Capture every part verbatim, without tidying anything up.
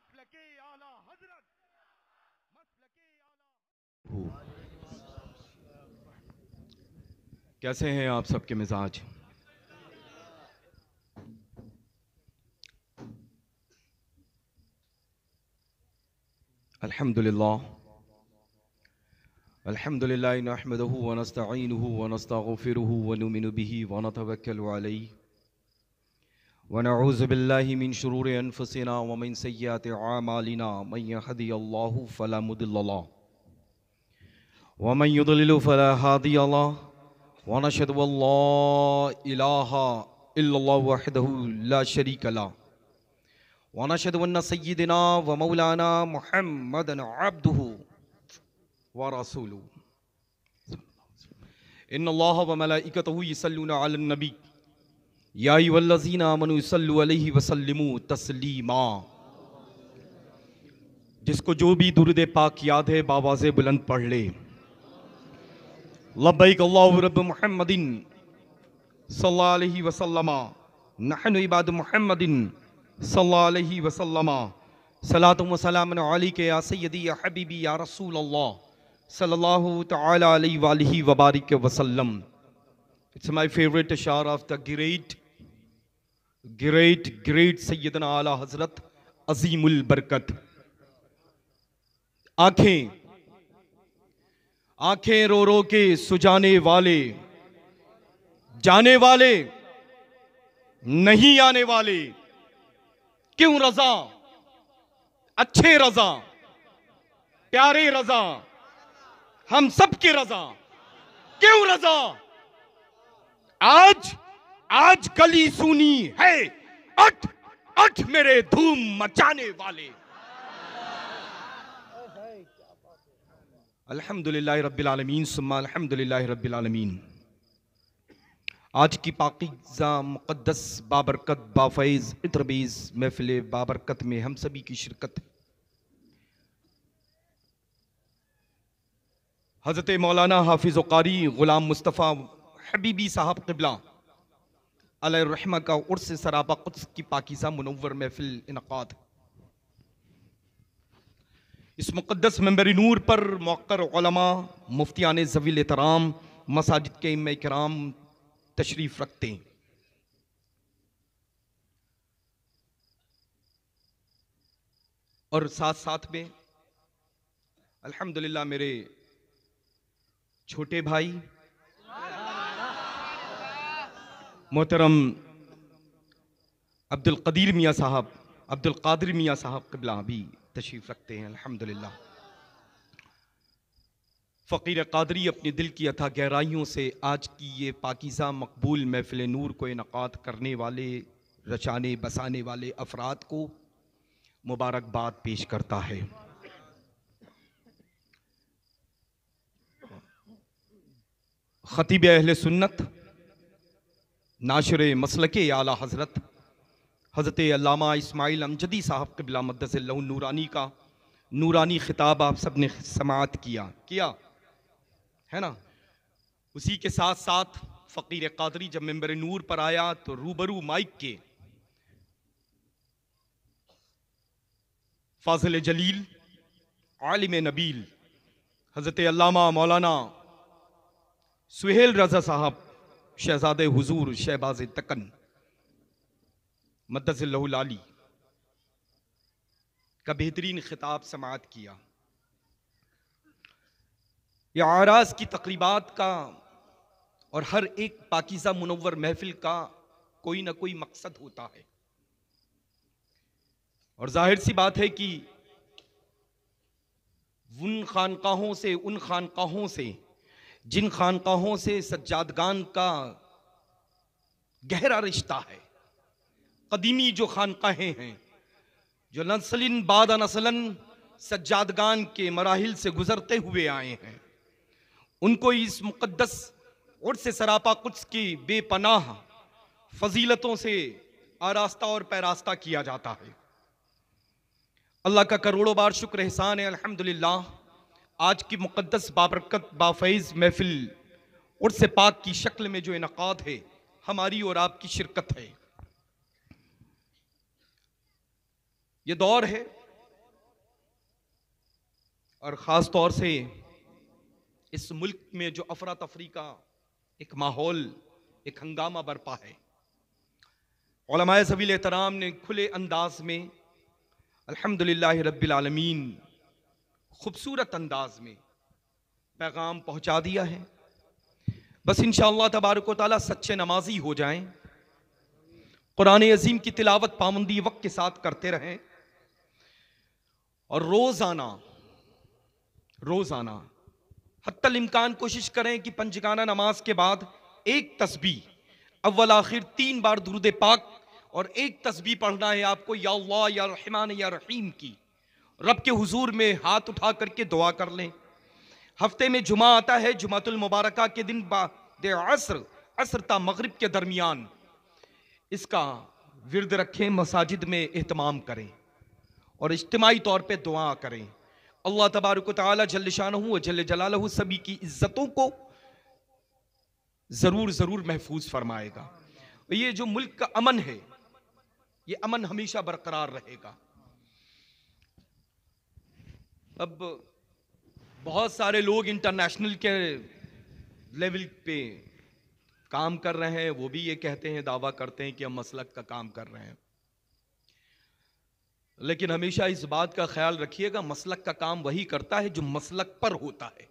मसलके आला हजरत मसलके आला। कैसे हैं आप सबके मिजाज? अल्हम्दुलिल्लाह अल्हम्दुलिल्लाह नहमदुहु व नस्तईनुहु व नस्तगफिरुहु व नुमिनु बिही व नतवक्कलु अलैहि व नऊज़ु बिल्लाहि मिन शुरूरि अनफुसिना व मिन सय्यिआति अमालिना मन यहदियल्लाहु फला मुदिल्ल लहु व मन युद्लिल फला हादिय लहु व नशहदु अल्ला इलाहा इल्लल्लाहु वहदहु ला शरीका लहु व नशहदु अन्न सय्यिदना व मौलाना मुहम्मदन अब्दुहु व रसूलुहु इन्नल्लाह व मलाइकतहु युसल्लूना अलन नबी या अय्युहल्लज़ीना आमनू सल्लु अलैहि व सल्लिमू तस्लीमा। जिसको जो भी दुरूद पाक याद है बावाज़े बुलंद पढ़ ले। लब्बैक अल्लाहु रब्ब मुहम्मदिन सल्लल्लाहु अलैहि वसल्लमा नहनु इबाद मुहम्मदिन सल्लल्लाहु अलैहि वसल्लमा सलातुम व सलामुन अलैका या सय्यदी या हबीबी या रसूल अल्लाह सल्लल्लाहु तआला अलैहि वालिहि व बारिक वसल्लम। It's my favorite ashar of the great great great सैयदना आला हजरत अजीमुल बरकत। आंखें आंखें रो रो के सुजाने वाले, जाने वाले नहीं आने वाले, क्यों रजा अच्छे रजा प्यारे रजा हम सब के रजा, क्यों रजा आज आज गली सुनी है अठ अठ मेरे धूम मचाने वाले। अल्हम्दुलिल्लाह रब्बिल आलमीन सुम्मा अल्हम्दुलिल्लाह रब्बिल आलमीन। आज की पाकीज़ा मुक़द्दस बाबरकत बाफैज़ इत्रबीज़ महफ़िल बाबरकत में हम सभी की शिरकत। हज़रत मौलाना हाफिज़ कारी ग़ुलाम मुस्तफ़ा हबीबी साहब क़िबला अलैहिर्रहमा का उर्स सराबा क़ुद्स की पाकीज़ा मुनव्वर महफ़िल इनक़ाद। इस मुक़द्दस मंबर नूर पर मौक़र उलमा मुफ्तियान ज़वील एहतराम मसाजिद के इमाम किराम तशरीफ़ रखते हैं। और साथ साथ में अल्हम्दुलिल्लाह मेरे छोटे भाई मोहतरम अब्दुल कदीर मियाँ साहब अब्दुल कादिर मियाँ साहब क़िबला भी तशरीफ़ रखते हैं। अल्हम्दुलिल्लाह फ़कीर कादरी अपने दिल की अथा गहराइयों से आज की ये पाकीज़ा मकबूल महफ़िल नूर को इनक़ाद करने वाले, रचाने बसाने वाले अफराद को मुबारकबाद पेश करता है। ख़तीब अहले सुन्नत नाशिर मसलके आला हज़रत हज़रत अल्लामा इस्माइल अमजदी साहब क़िबला मद्दसल्लहु नूरानी का नूरानी ख़िताब आप सब ने समाअत किया किया है ना। उसी के साथ साथ फ़कीर कादरी जब मेंबर नूर पर आया तो रूबरू माइक के फाज़िल जलील आलिम नबील हज़रत अल्लामा मौलाना सुहेल रज़ा साहब शहजादे हुजूर शहबाज तकन मद्दसल्लहुल आली का बेहतरीन खिताब समाअत किया। यह आराज की तकरीबात का और हर एक पाकीज़ा मुनव्वर महफिल का कोई ना कोई मकसद होता है। और जाहिर सी बात है कि उन खानकाहों से उन खानकाहों से जिन खानकाहों से सज्जादगान का गहरा रिश्ता है, कदीमी जो खानकाहें हैं जो नस्लिन बाद नस्लन सज्जादगान के मराहिल से गुजरते हुए आए हैं, उनको इस मुक़द्दस उर्स सरापा कुद्स की बेपनाह फजीलतों से आरास्ता और पैरास्ता किया जाता है। अल्लाह का करोड़ों बार शुक्र एहसान है अल्हम्दुलिल्लाह, आज की मुक़द्दस बाबरकत बाफैज़ महफिल उर्स पाक की शक्ल में जो इनक़ाद है, हमारी और आपकी शिरकत है। ये दौर है और ख़ास तौर से इस मुल्क में जो अफरा तफरी का एक माहौल, एक हंगामा बरपा है, उलमाए ज़वील एहतराम ने खुले अंदाज में अल्हम्दुलिल्लाह रब्बिल आलमीन खूबसूरत अंदाज में पैगाम पहुंचा दिया है। बस इंशाअल्लाह तबारक व तआला सच्चे नमाजी हो जाएं, कुरान अजीम की तिलावत पाबंदी वक्त के साथ करते रहें और रोजाना रोजाना हत्तल इम्कान कोशिश करें कि पंजगाना नमाज के बाद एक तस्बीह अव्वल आखिर तीन बार दुरूद पाक और एक तस्बीह पढ़ना है आपको, या अल्लाह या रहमान या रहीम की। रब के हुजूर में हाथ उठा करके दुआ कर लें। हफ्ते में जुमा आता है, जुमातुल मुबारका के दिन बाद असर असर ता मगरिब के दरमियान इसका विरद रखें, मसाजिद में एहतमाम करें और इज्तिमाई तौर पे दुआ करें। अल्लाह तबारक व तआला जल्ल शानहू व जल्ल जलालहू सभी की इज्जतों को जरूर जरूर महफूज फरमाएगा। ये जो मुल्क का अमन है, ये अमन हमेशा बरकरार रहेगा। अब बहुत सारे लोग इंटरनेशनल के लेवल पे काम कर रहे हैं, वो भी ये कहते हैं, दावा करते हैं कि हम मसलक का काम कर रहे हैं। लेकिन हमेशा इस बात का ख्याल रखिएगा, मसलक का काम वही करता है जो मसलक पर होता है,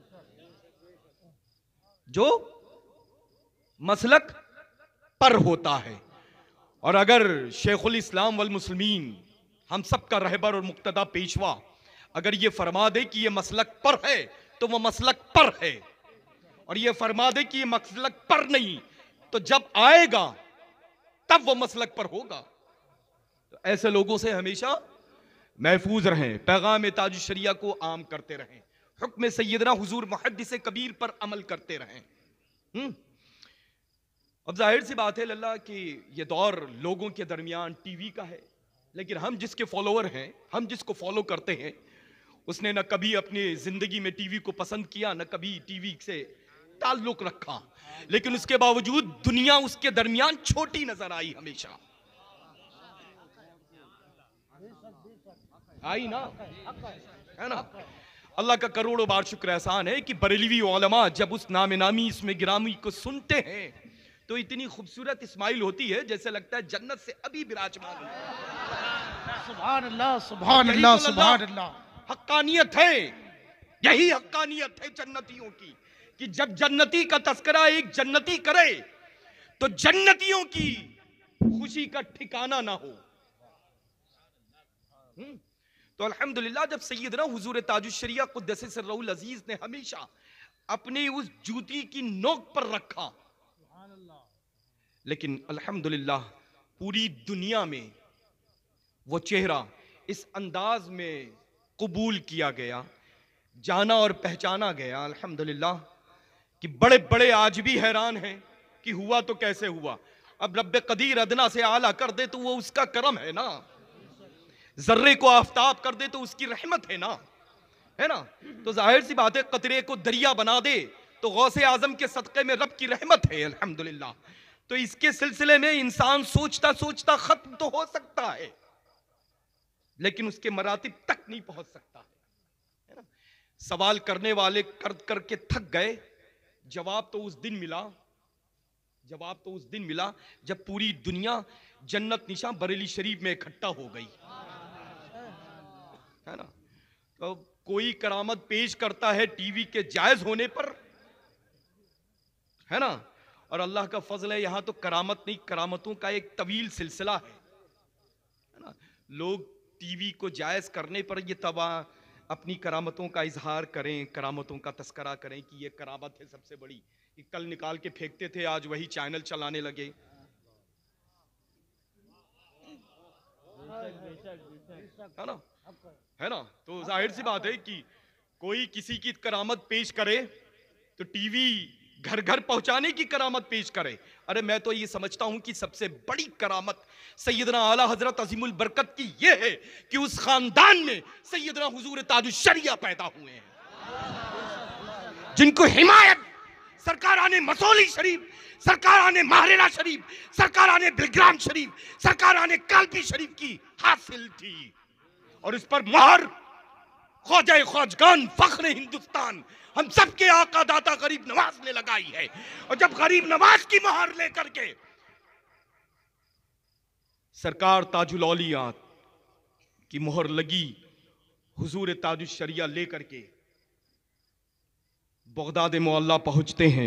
जो मसलक पर होता है। और अगर शेखुल इस्लाम वल मुस्लिमीन, हम सब का रहबर और मुक्तदा पेशवा, अगर ये फरमा दे कि ये मसलक पर है तो वह मसलक पर है, और ये फरमा दे कि ये मसलक पर नहीं तो जब आएगा तब वो मसलक पर होगा। तो ऐसे लोगों से हमेशा महफूज रहें, पैगाम ताज शरिया को आम करते रहें, हुक्म सैयदना हुजूर मुहद्दिस कबीर पर अमल करते रहें। हम्म अब जाहिर सी बात है लल्ला कि ये दौर लोगों के दरमियान टीवी का है, लेकिन हम जिसके फॉलोअर हैं, हम जिसको फॉलो करते हैं, उसने न कभी अपनी जिंदगी में टीवी को पसंद किया, न कभी टीवी से ताल्लुक रखा, लेकिन उसके बावजूद दुनिया उसके दरमियान छोटी नजर आई, हमेशा आई ना, है ना। अल्लाह का करोड़ों बार शुक्र एहसान है कि बरेलवी उलमा जब उस नाम नामी इसमें गिरामी को सुनते हैं तो इतनी खूबसूरत इस्माइल होती है जैसे लगता है जन्नत से अभी विराजमान है। सुभान अल्लाह, सुभान अल्लाह, सुभान अल्लाह। हक्कानियत है, यही हक्कानियत है जन्नतियों की कि जब जन्नती का तस्करा एक जन्नती करे तो जन्नतियों की खुशी का ठिकाना ना हो। हुँ? तो अल्हम्दुलिल्लाह जब सैयदना हुजूर ताजुश शरिया कुद्दस सिर्रुल अजीज ने हमेशा अपनी उस जूती की नोक पर रखा, लेकिन अल्हम्दुलिल्लाह पूरी दुनिया में वो चेहरा इस अंदाज में कबूल किया गया, जाना और पहचाना गया अल्हम्दुलिल्लाह कि बड़े बड़े आज भी हैरान हैं कि हुआ तो कैसे हुआ। अब रब्बे कदीर अदना से आला कर दे तो वो उसका करम है ना, जर्रे को आफताब कर दे तो उसकी रहमत है ना, है ना। तो जाहिर सी बात है कतरे को दरिया बना दे तो गौसे आजम के सदक़े में रब की रहमत है अल्हम्दुलिल्लाह। तो इसके सिलसिले में इंसान सोचता सोचता खत्म तो हो सकता है, लेकिन उसके मरातिब तक नहीं पहुंच सकता है ना। सवाल करने वाले कर करके थक गए, जवाब तो उस दिन मिला, जवाब तो उस दिन मिला जब पूरी दुनिया जन्नत निशा बरेली शरीफ में इकट्ठा हो गई, है ना। तो कोई करामत पेश करता है टीवी के जायज होने पर, है ना, और अल्लाह का फजल है यहां तो करामत नहीं, करामतों का एक तवील सिलसिला है, है ना। लोग टीवी को जायज करने पर ये तवा अपनी करामतों का इजहार करें, करामतों का तस्करा करें कि ये करामत है सबसे बड़ी। कल निकाल के फेंकते थे, आज वही चैनल चलाने लगे, है ना, है ना। तो जाहिर सी बात है कि कोई किसी की करामत पेश करे तो टीवी घर घर पहुंचाने की करामत पेश करे। अरे मैं तो ये समझता हूं कि सबसे बड़ी करामत सैयदना आला हजरत अजीमुल बरकत की ये है कि उस खानदान में सैयदना हुजूर ताजुश शरिया पैदा हुए हैं, जिनको हिमायत सरकाराने मसौली शरीफ, सरकाराने महरेरा शरीफ, सरकाराने बिलग्राम शरीफ, सरकाराने कालपी शरीफ की हासिल थी, और इस पर मोहर ख्वाजा ख्वाजगान फख्र हिंदुस्तान हम सबके आका दाता गरीब नवाज ने लगाई है। और जब गरीब नवाज की मोहर लेकर के सरकार ताजुल औलिया की मोहर लगी, हुजूर ताजुल शरिया लेकर के बगदाद मोहल्ला पहुंचते हैं,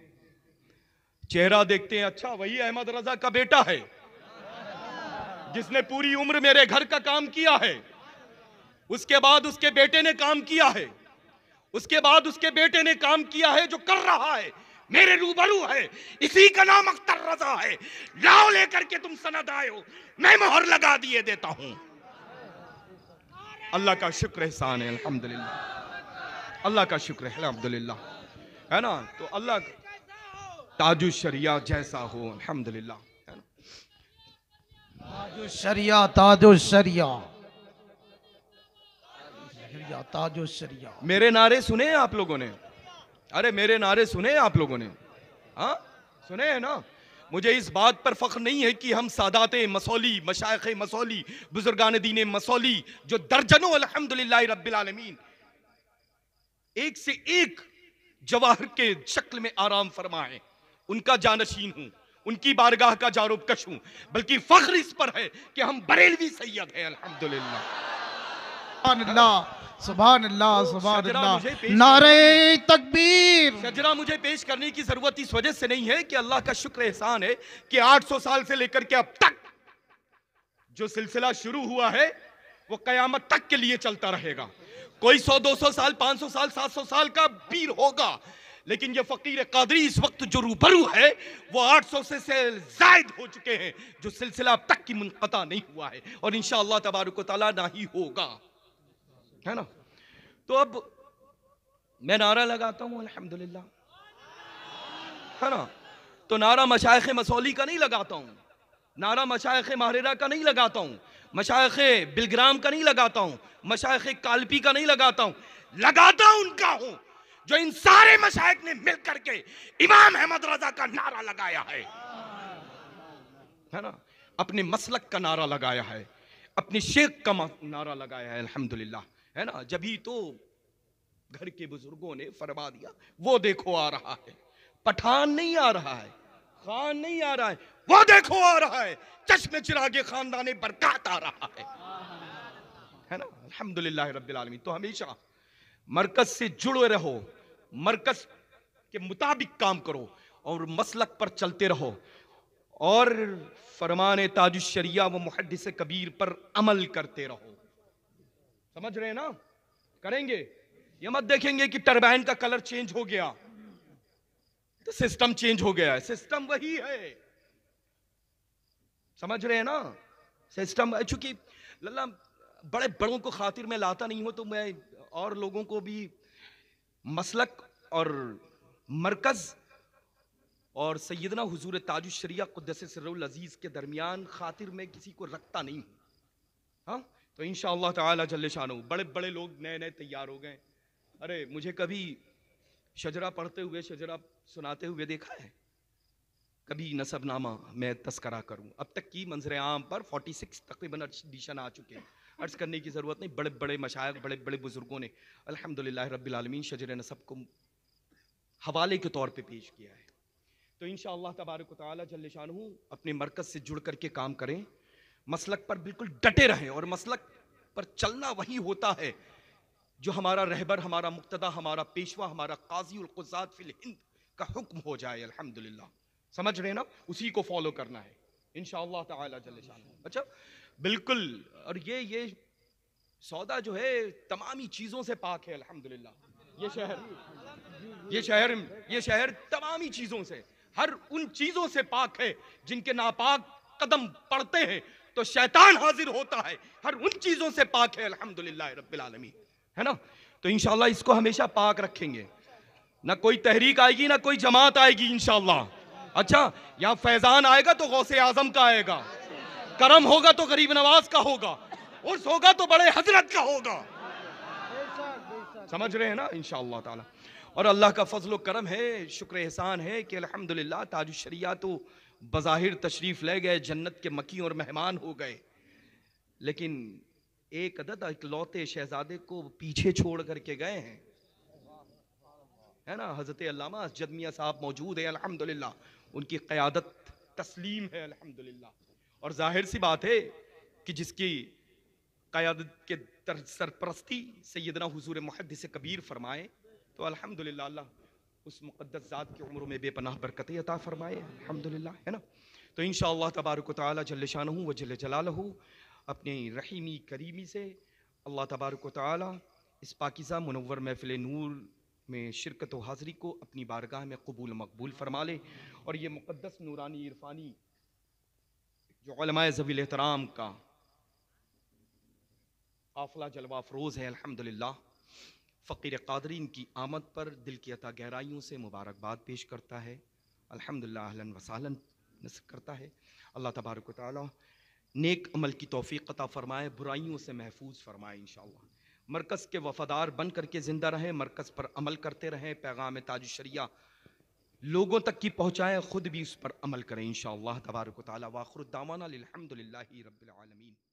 चेहरा देखते हैं, अच्छा वही अहमद रजा का बेटा है जिसने पूरी उम्र मेरे घर का काम किया है। उसके बाद उसके बेटे ने काम किया है, उसके बाद उसके बेटे ने काम किया है जो कर रहा है मेरे रूबरू है, इसी का नाम अख्तर रजा है। लाओ लेकर के तुम सनद आए हो, मैं मोहर लगा दिए देता हूं। अल्लाह का शुक्र एहसान है, अल्हम्दुलिल्लाह, अल्लाह का शुक्र है, अल्हम्दुलिल्लाह, है ना। तो अल्लाह ताजुल शरिया जैसा हो, अल्हम्दुलिल्लाह, है ना। ताजुल शरिया, ताजुल शरिया, ताजुल शरिया। मेरे नारे सुने हैं आप लोगों ने? अरे मेरे नारे सुने हैं आप लोगों ने? हाँ सुने हैं ना। मुझे इस बात पर फख्र नहीं है कि हम सादाते मसौली, मशाइखे मसौली, बुजुर्गान दीन मसौली जो दर्जनों अल्हम्दुलिल्लाह रब्बिल आलमीन एक से एक जवाहर के शक्ल में आराम फरमाए, उनका जानशीन हूं, उनकी बारगाह का जारोबकश हूं। बल्कि फख्र इस पर है कि हम बरेलवी सैयद हैं, अल्हम्दुलिल्लाह। सुभान अल्लाह, सुभान अल्लाह, नारे तकबीर। शजरा मुझे पेश करने की जरूरत इस वजह से नहीं है कि अल्लाह का शुक्र एहसान है कि आठ सौ साल से लेकर के अब तक जो सिलसिला शुरू हुआ है वो कयामत तक के लिए चलता रहेगा। कोई सौ दो सौ साल, पांच सौ साल, सात सौ साल का पीर होगा, लेकिन ये फकीर कादरी इस वक्त जो रूबरू है वो आठ सौ से, से जायद हो चुके हैं, जो सिलसिला अब तक की मुनक़ता नहीं हुआ है और इंशाअल्लाह तबारक व तआला ना ही होगा, है ना। तो अब मैं नारा लगाता हूं अल्हम्दुलिल्लाह, है ना। तो नारा मशाइख मसौली का नहीं लगाता हूं, नारा मशाइख माहरेरा का नहीं लगाता हूं, मशाइख बिलग्राम का नहीं लगाता हूं, मशाइख कालपी का नहीं लगाता हूं, लगाता उनका हूं जो इन सारे मशाइख ने मिल करके इमाम अहमद रजा का नारा लगाया है, है ना। अपने मसलक का नारा लगाया है, अपने शेख का नारा लगाया है, अल्हम्दुलिल्लाह, है ना। जभी तो घर के बुजुर्गों ने फरमा दिया, वो देखो आ रहा है, पठान नहीं आ रहा है, खान नहीं आ रहा है, वो देखो आ रहा है, चश्मे चिरागे खानदाने बरकत आ रहा है, है ना। अल्हम्दुलिल्लाह रब्बिल आलमीन। तो हमेशा मरकज से जुड़े रहो, मरकज के मुताबिक काम करो और मसलक पर चलते रहो और फरमान ताजुल शरिया व मुहद्दिस कबीर पर अमल करते रहो। समझ रहे हैं ना? करेंगे। ये मत देखेंगे कि टरबाइन का कलर चेंज हो गया तो सिस्टम चेंज हो गया है, सिस्टम वही है। समझ रहे हैं ना? सिस्टम, चूंकि लल्ला बड़े बड़ों को खातिर में लाता नहीं हूं तो मैं और लोगों को भी मसलक और मरकज और सैयदना हुजूर ताजुल शरिया क़ुद्दस सिर्रुल अज़ीज़ के दरमियान खातिर में किसी को रखता नहीं हूं। हाँ, तो इंशाअल्लाह ताला जल्ले शानहू बड़े बड़े लोग नए नए तैयार हो गए। अरे मुझे कभी शजरा पढ़ते हुए, शजरा सुनाते हुए देखा है? कभी नसबनामा मैं तस्करा करूं, अब तक की मंजर आम पर छियालीस तकरीबन एडिशन आ चुके हैं, अर्ज करने की ज़रूरत नहीं। बड़े बड़े मशाइख, बड़े बड़े बुजुर्गों ने अल्हम्दुलिल्लाह रब्बिल आलमीन शजर नसब को हवाले के तौर पे पेश किया है। तो इंशाअल्लाह तबारक व तआला जल्ले शानहू अपने मरकज़ से जुड़ करके काम करें, मसलक पर बिल्कुल डटे रहें और मसलक पर चलना वही होता है जो हमारा रहबर, हमारा मुक्तदा, हमारा पेशवा, हमारा काजी उल क़ुज़ात फिल हिंद का हुक्म हो जाए। अल्हम्दुलिल्लाह, समझ रहे ना? उसी को फॉलो करना है इंशाअल्लाह ताला जल्ले शानहू। अच्छा, बिल्कुल। और ये ये सौदा जो है तमामी चीज़ों से पाक है अल्हम्दुलिल्लाह। ये शहर ये शहर ये शहर तमामी चीज़ों से, हर उन चीज़ों से पाक है जिनके नापाक कदम पड़ते हैं तो शैतान हाजिर होता है, हर उन चीज़ों से पाक है अल्हम्दुलिल्लाह रब्बिल आलमीन, है ना। तो इंशाअल्लाह इसको हमेशा पाक रखेंगे, ना कोई तहरीक आएगी ना कोई जमात आएगी इंशाअल्लाह। अच्छा, यहाँ फैजान आएगा तो गौसे आजम का आएगा, करम होगा तो गरीब नवाज का होगा, उर्स होगा तो बड़े हजरत का होगा। समझ रहे हैं ना? इंशाअल्लाह ताला। और अल्लाह का फजल करम है, शुक्र एहसान है कि अल्हम्दुलिल्लाह ताजुल शरिया तो बज़ाहिर तशरीफ़ ले गए, जन्नत के मकी और मेहमान हो गए, लेकिन एक अदद इकलौते शहजादे को पीछे छोड़ करके गए हैं, है ना। हजरत अल्लामा असजद मियां साहब मौजूद है अल्हम्दुलिल्लाह, उनकी क़यादत तस्लीम है अल्हम्दुलिल्लाह। और जाहिर सी बात है कि जिसकी क़यादत के तर सरपरस्ती सैयदना हुजूर मुहद्दिस कबीर फरमाए तो अल्हम्दुलिल्लाह अल्लाह उस मुक़द्दस ज़ात की उम्र में बेपनाह बरकतें अता फरमाए अल्हम्दुलिल्लाह, है ना। तो इंशाअल्लाह तबारक व तआला जल्ल शानहू व जल्ल जलालहू अपनी रहीमी करीमी से अल्लाह तबारक व तआला इस पाकीज़ा मुनव्वर महफ़िल नूर में शिरकत व हाज़री को अपनी बारगाह में कबूल मकबूल फरमा ले। और ये मुक़द्दस नूरानी इरफ़ानी जो उलमाए ज़वील एहतराम का काफ़िला जलवा अफ़रोज़ है अल्हम्दुलिल्लाह, फ़कीर क़ादरीन की आमद पर दिल की अता गहराइयों से मुबारकबाद पेश करता है अल्हम्दुलिल्लाह, अहलन व सहलन नस्ब करता है। अल्लाह तबारक व तआला नेक अमल की तौफ़ीक़ अता फ़रमाए, बुराइयों से महफूज फ़रमाए इंशाअल्लाह। मरकज़ के वफ़ादार बन करके ज़िंदा रहें, मरकज़ पर अमल करते रहें, पैगाम ताज शरिया लोगों तक की पहुँचाएँ, ख़ुद भी उस पर अमल करें इंशाअल्लाह तबारक व तआला। व आख़िरु दावाना अनिल हम्दुलिल्लाहि रब्बिल आलमीन।